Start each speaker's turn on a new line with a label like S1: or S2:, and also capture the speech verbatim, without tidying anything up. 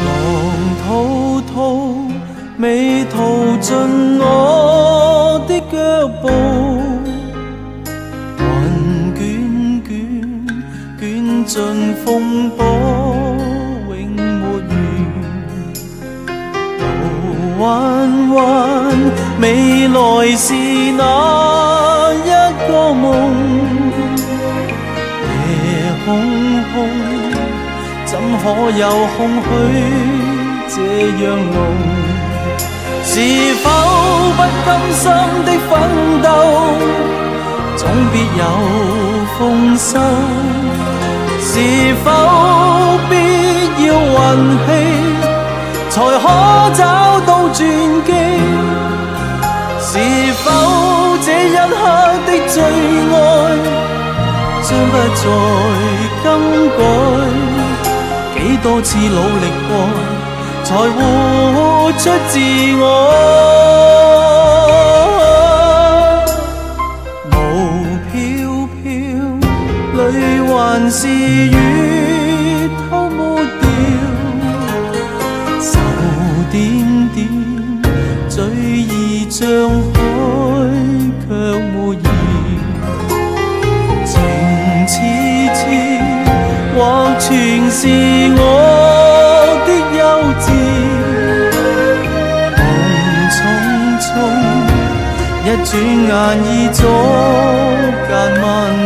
S1: 浪滔滔，未淘尽我的腳步，雲捲捲，捲進風波，永沒完。路彎彎，未來是那一個夢，夜空空，怎可有空虛這樣濃？是否不甘心的奮鬥，總必有豐收？是否必要運氣，才可找到轉機？是否這一刻的最愛，將不再更改？幾多次努力過，才活出自我。霧飄飄，淚還是雨偷抹掉，愁點點，嘴已張開卻沒言。情痴痴，或全是我的幼稚。一轉眼已左間萬